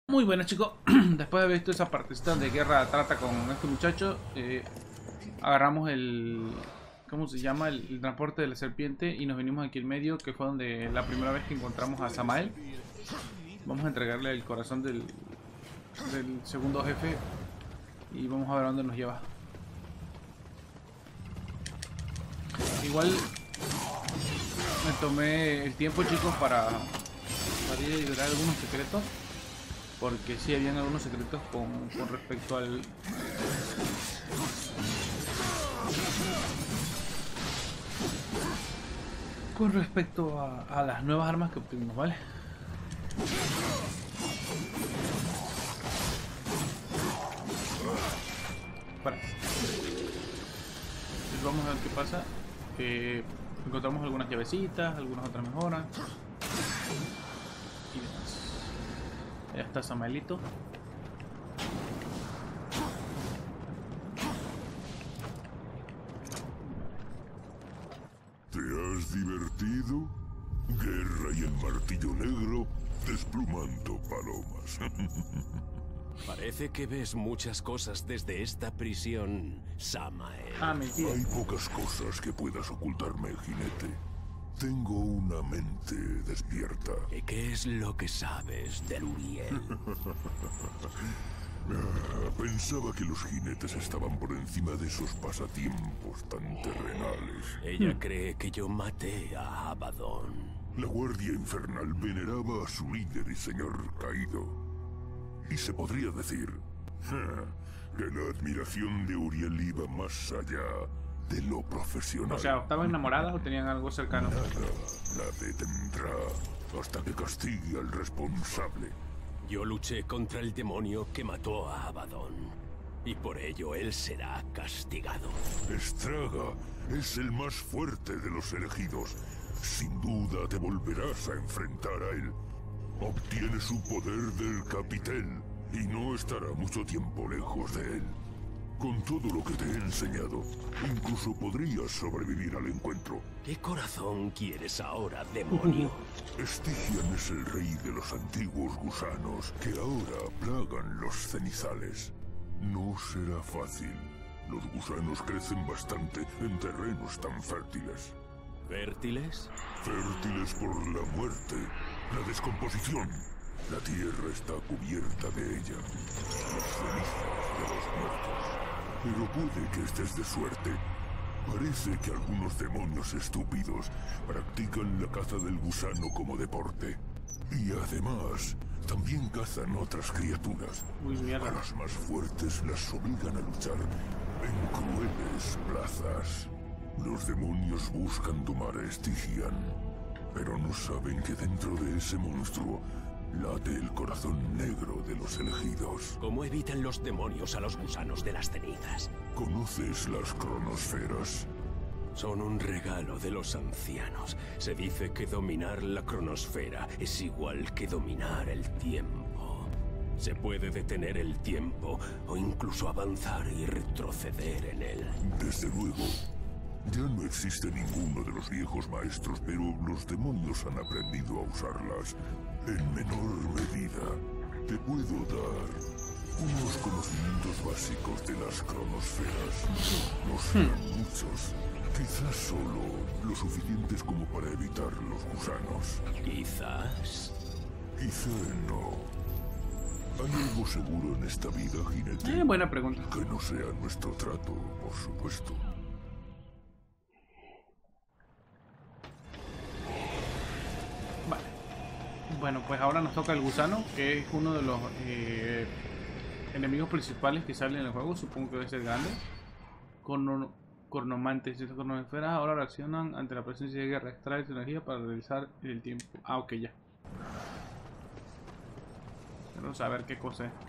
Muy buenas, chicos. Después de haber visto esa partecita de guerra trata con este muchacho, agarramos el... ¿Cómo se llama? El transporte de la serpiente y nos venimos aquí en medio, que fue donde la primera vez que encontramos a Samael. Vamos a entregarle el corazón del segundo jefe y vamos a ver a dónde nos lleva. Igual me tomé el tiempo, chicos, para ir a liberar algunos secretos. Porque sí habían algunos secretos con respecto al... Con respecto a las nuevas armas que obtuvimos, ¿vale? Para. Entonces vamos a ver qué pasa. Encontramos algunas llavecitas, algunas otras mejoras. Y demás. Ya está Samuelito. ¿Te has divertido? Guerra y el martillo negro desplumando palomas. Parece que ves muchas cosas desde esta prisión, Samael. Ah, mentira. Hay pocas cosas que puedas ocultarme, jinete. Tengo una mente despierta. ¿Y qué es lo que sabes de Luriel? Pensaba que los jinetes estaban por encima de esos pasatiempos tan terrenales. Ella cree que yo maté a Abaddon. La Guardia Infernal veneraba a su líder y señor caído. Y se podría decir que la admiración de Uriel iba más allá de lo profesional. O sea, ¿estaban enamoradas o tenían algo cercano? Nada la detendrá hasta que castigue al responsable. Yo luché contra el demonio que mató a Abaddon. Y por ello él será castigado. Estraga es el más fuerte de los elegidos. Sin duda te volverás a enfrentar a él. Obtiene su poder del capitel y no estará mucho tiempo lejos de él. Con todo lo que te he enseñado, incluso podrías sobrevivir al encuentro. ¿Qué corazón quieres ahora, demonio? Stygian es el rey de los antiguos gusanos que ahora plagan los cenizales. No será fácil. Los gusanos crecen bastante en terrenos tan fértiles. ¿Fértiles? Fértiles por la muerte, la descomposición. La tierra está cubierta de ella. Las cenizas de los muertos. Pero puede que estés de suerte. Parece que algunos demonios estúpidos practican la caza del gusano como deporte. Y además, también cazan otras criaturas. Uy, mierda. A las más fuertes las obligan a luchar en crueles plazas. Los demonios buscan domar a Stygian, pero no saben que dentro de ese monstruo late el corazón negro de los elegidos. ¿Cómo evitan los demonios a los gusanos de las cenizas? ¿Conoces las cronosferas? Son un regalo de los ancianos. Se dice que dominar la cronosfera es igual que dominar el tiempo. Se puede detener el tiempo o incluso avanzar y retroceder en él. Desde luego. Ya no existe ninguno de los viejos maestros, pero los demonios han aprendido a usarlas en menor medida. Te puedo dar unos conocimientos básicos de las cronosferas. No serán muchos, quizás solo lo suficientes como para evitar los gusanos. Quizás. Quizá no. ¿Hay algo seguro en esta vida, jinete? Buena pregunta. Que no sea nuestro trato, por supuesto. Vale. Bueno, pues ahora nos toca el gusano, que es uno de los enemigos principales que salen en el juego. Supongo que debe ser grande. Cornomantes. Estas cronosferas ahora reaccionan ante la presencia de guerra. Extrae su energía para realizar el tiempo. Ah, ok, ya. Quiero saber qué cosa es.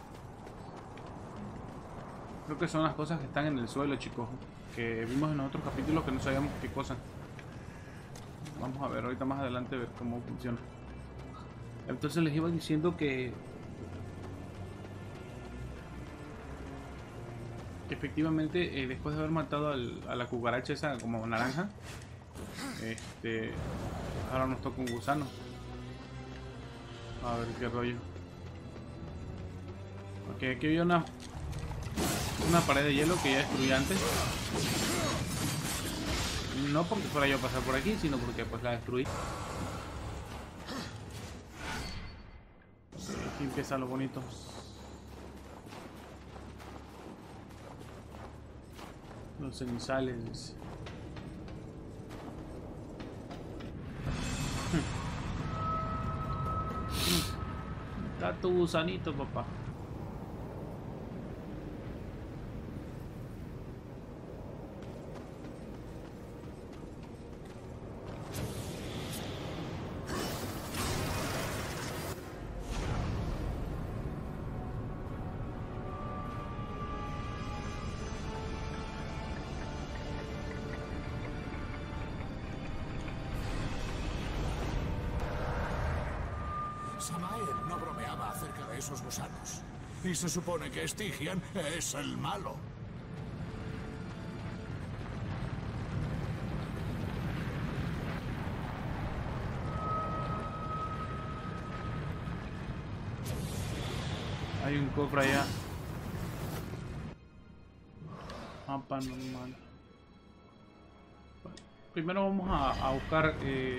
Creo que son las cosas que están en el suelo, chicos. Que vimos en los otros capítulos que no sabíamos qué cosa. Vamos a ver ahorita más adelante ver cómo funciona. Entonces les iba diciendo que efectivamente después de haber matado a la cucaracha esa como naranja, ahora nos toca un gusano. A ver qué rollo. Ok, aquí había una pared de hielo que ya destruí antes. No porque fuera yo a pasar por aquí, sino porque pues la destruí. Ok, aquí empieza lo bonito. Los cenizales, dice. Está tu gusanito, papá. Samael no bromeaba acerca de esos gusanos. Y se supone que Stygian es el malo. Hay un cofre allá. Mapa normal. Bueno, primero vamos a buscar...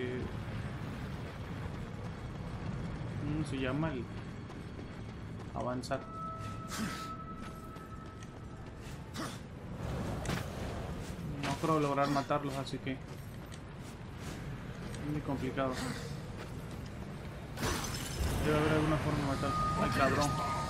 ¿cómo se llama? El avanzar. No creo lograr matarlos, así que es muy complicado. Debe haber alguna forma de matar. Ay, cabrón.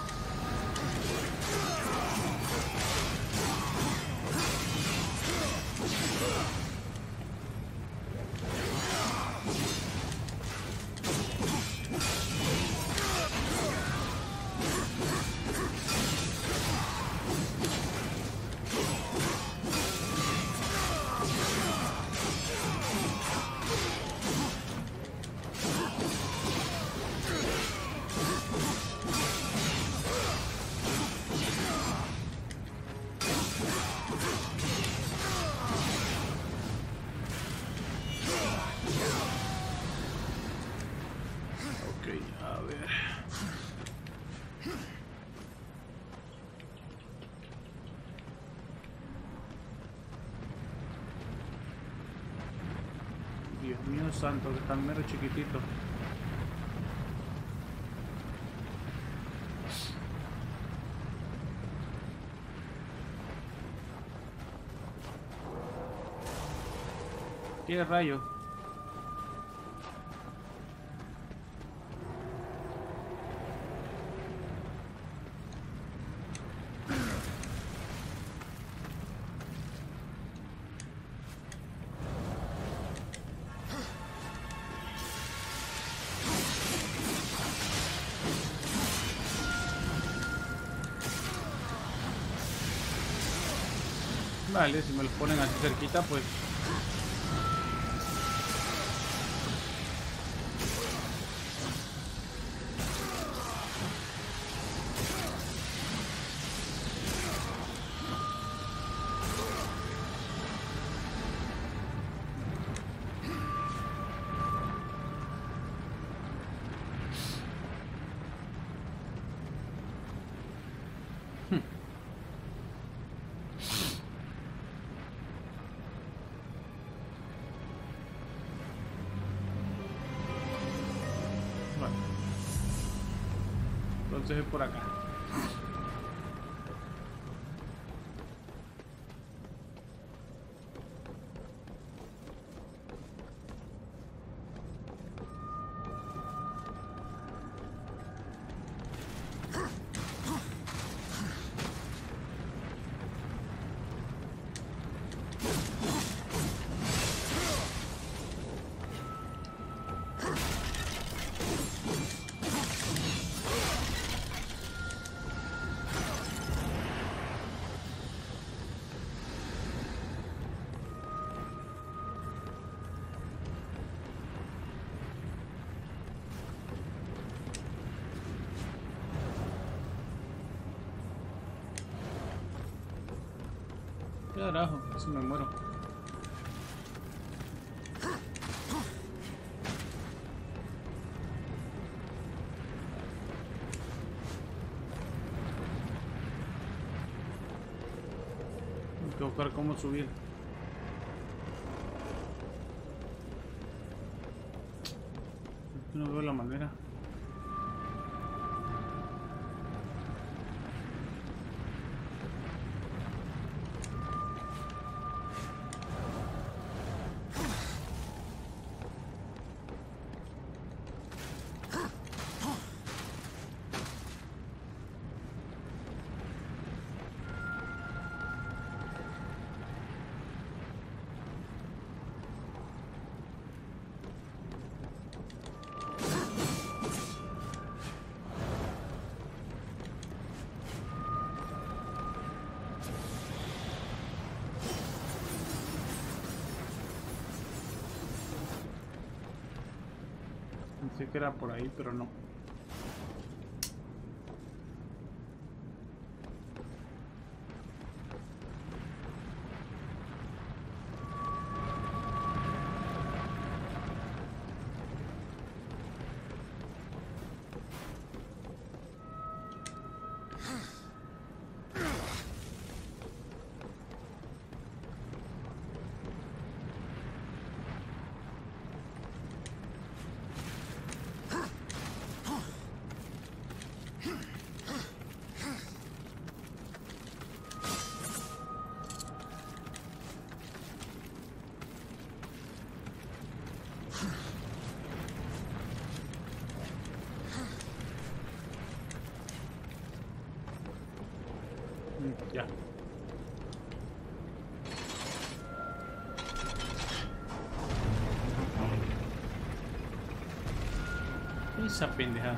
Dios mío santo, que están mero chiquititos. ¿Qué rayos? Vale, si me los ponen así cerquita, pues... Bueno. Entonces es por acá. Carajo, casi me muero. Hay que buscar cómo subir. No veo la manera. Pensé que era por ahí, pero no. Ya. Esa pendejada.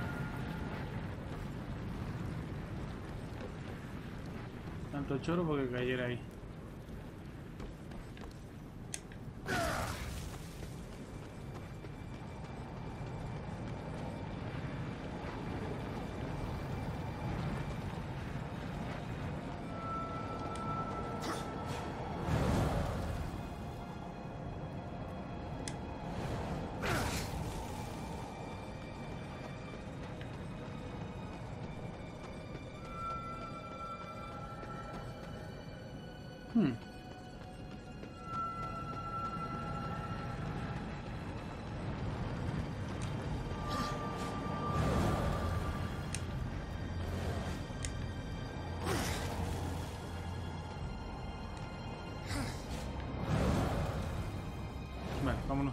Tanto choro porque cayera ahí. Vale, vámonos.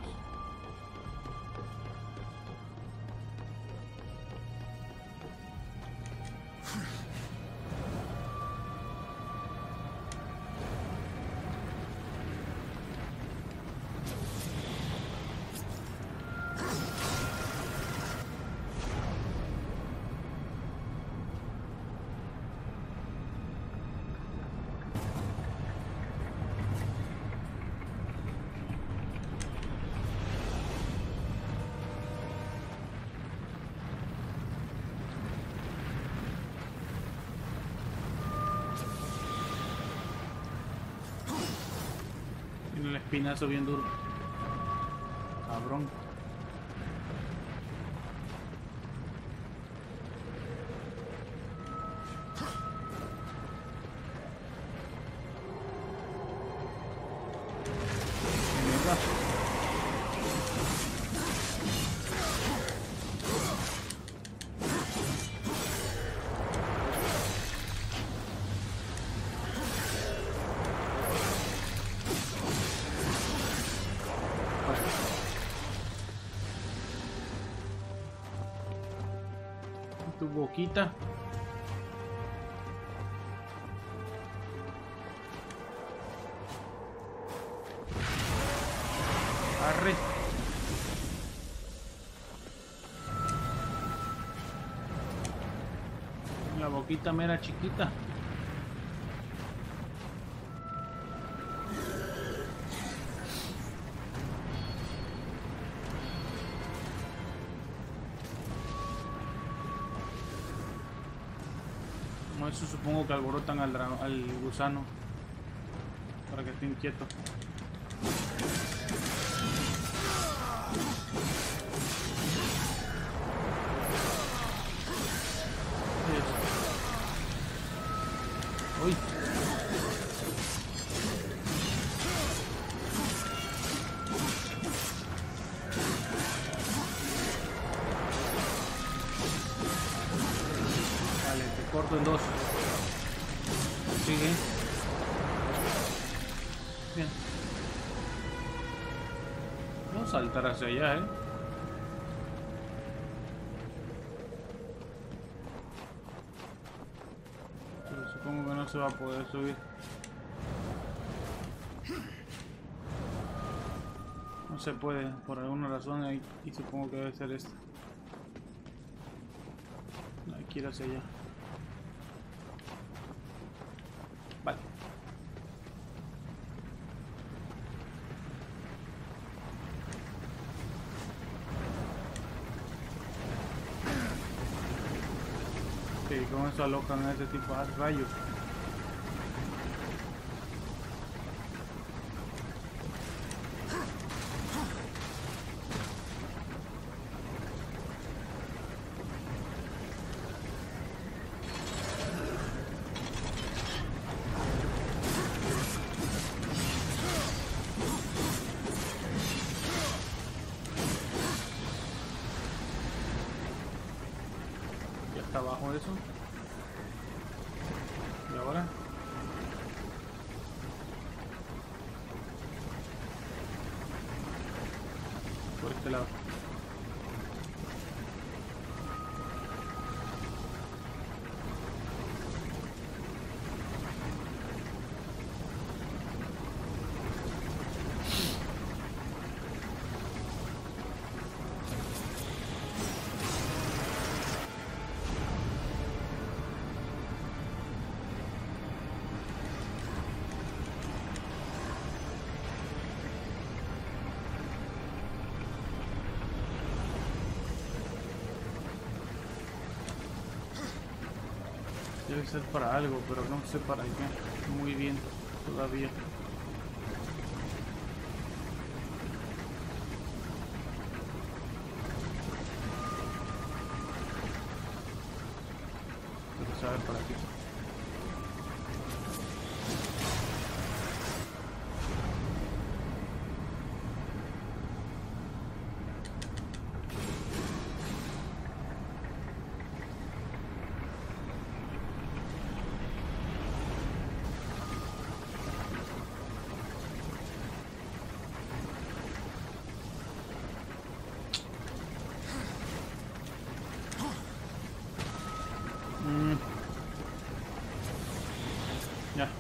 El espinazo bien duro. Cabrón. Mierda. Tu boquita. Arre. La boquita mera chiquita. Como eso supongo que alborotan al gusano para que esté inquieto. Uy. Corto en dos. Sigue. Bien. Vamos a saltar hacia allá, Pero supongo que no se va a poder subir. No se puede, por alguna razón, y supongo que debe ser esta. Hay que ir hacia allá. Vale. Ok, con eso alocan a ese tipo de rayos. Está abajo eso. Y ahora por este lado. Debe ser para algo, pero no sé para qué. Muy bien, todavía. Pero saber para qué. Ya.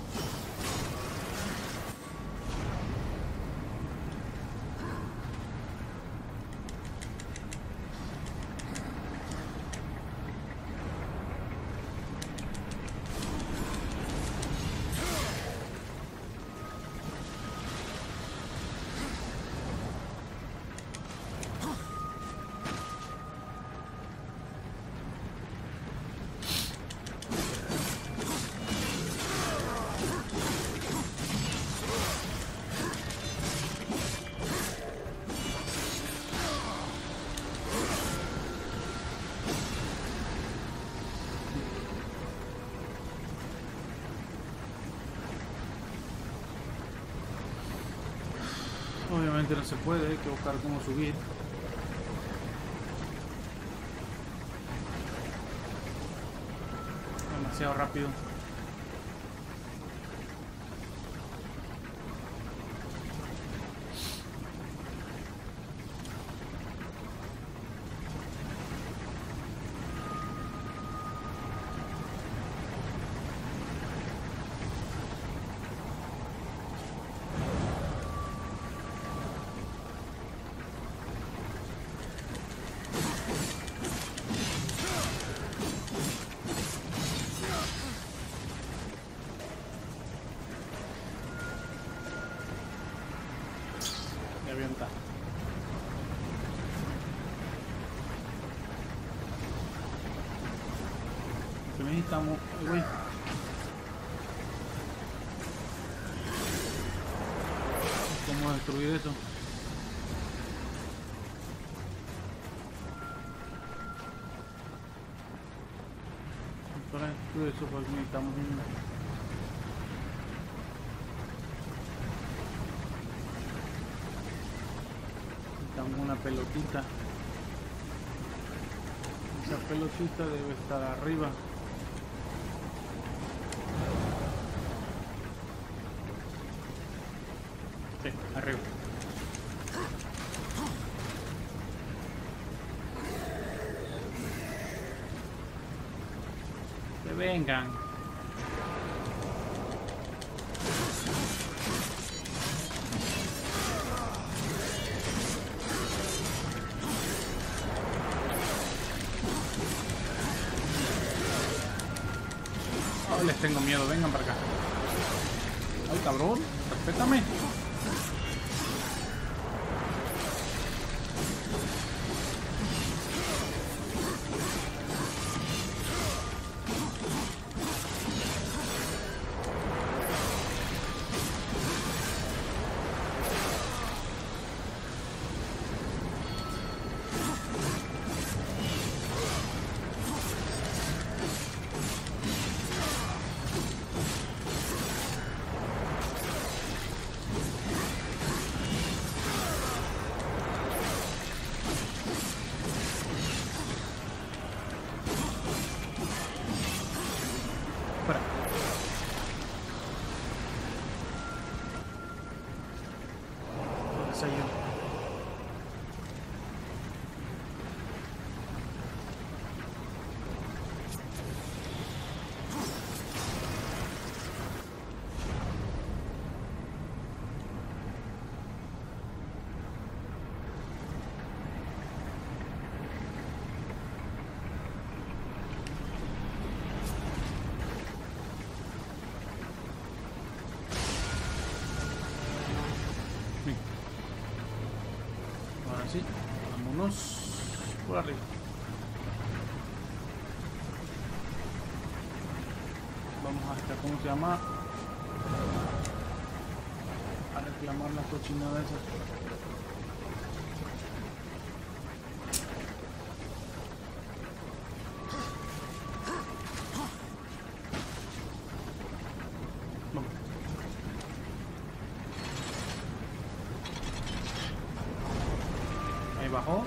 Obviamente no se puede, hay que buscar cómo subir. Demasiado rápido. Avienta. Que necesitamos, güey. ¿Cómo destruir eso? Para destruir eso, pues necesitamos una pelotita. Esa pelotita debe estar arriba. Sí, arriba. Que vengan. Oh, les tengo miedo, vengan para acá. Ay, cabrón, respétame. Fuera. ¿Dónde soy yo? Bien. Ahora sí, vámonos por arriba. Vamos hasta, ¿cómo se llama? A reclamar la cochinada esa. Vamos. Ahí bajó.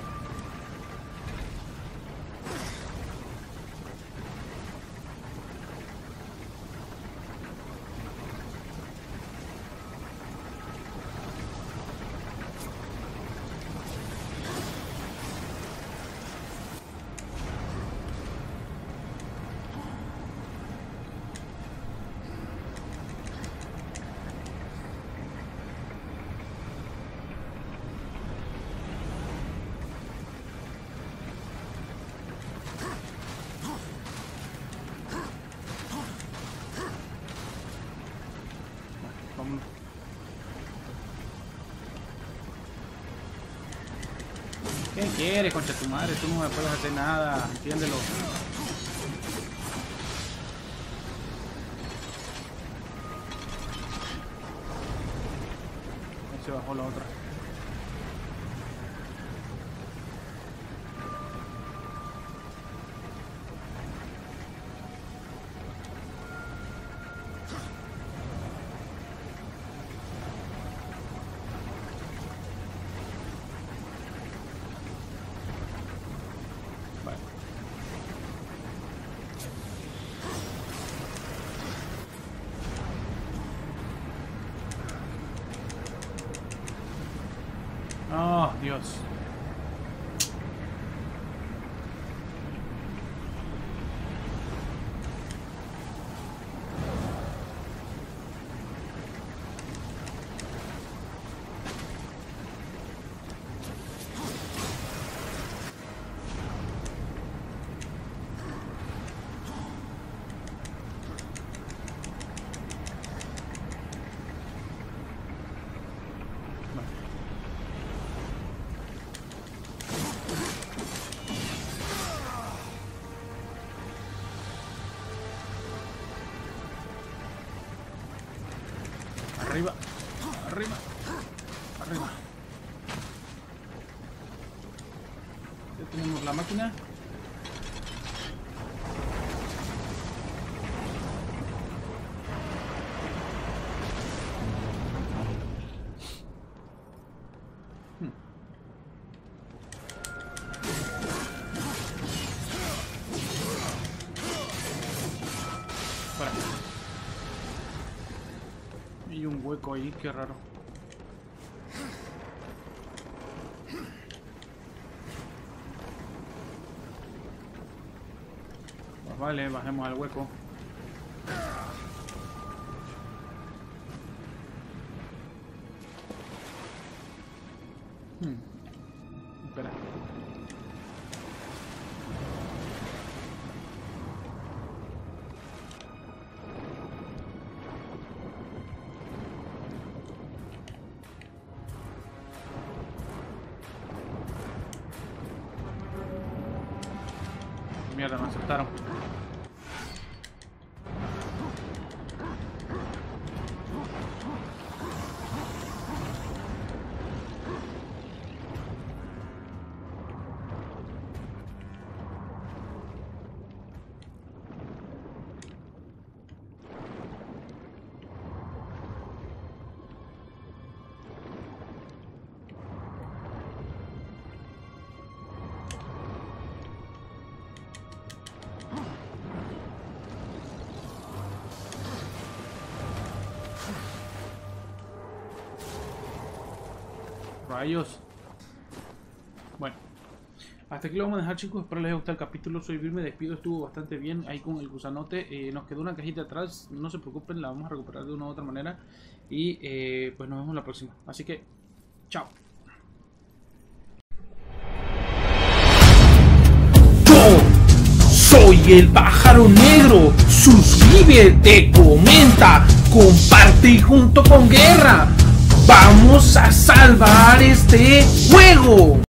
Vámonos. ¿Qué quieres, concha tu madre? Tú no me puedes hacer nada, entiéndelo. Ahí se bajó la otra. Vale. Oh, Dios. Arriba, arriba, arriba. Ya tenemos la máquina. Fuera. Hay un hueco ahí, qué raro. Pues vale, bajemos al hueco. Espera. Mierda, me aceptaron. Rayos. Bueno, hasta aquí lo vamos a dejar, chicos. Espero les haya gustado el capítulo. Soy Bill, me despido. Estuvo bastante bien ahí con el gusanote. Nos quedó una cajita atrás. No se preocupen, la vamos a recuperar de una u otra manera. Y pues nos vemos la próxima. Así que, chao. Soy el pájaro negro. Suscríbete, comenta, comparte y junto con Guerra vamos a salvar este juego.